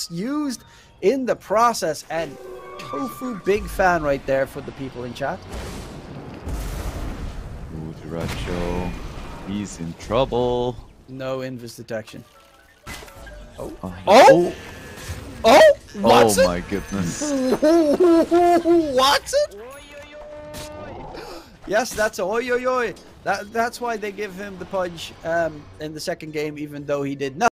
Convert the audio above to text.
gets used in the process. And Tofu, big fan right there for the people in chat. Ooh, Dyrachyoo. He's in trouble. No invis detection. Oh. Oh! Watson? Oh my goodness. Watson? Yes, that's a oi oi oi. That's why they give him the pudge in the second game, even though he did not.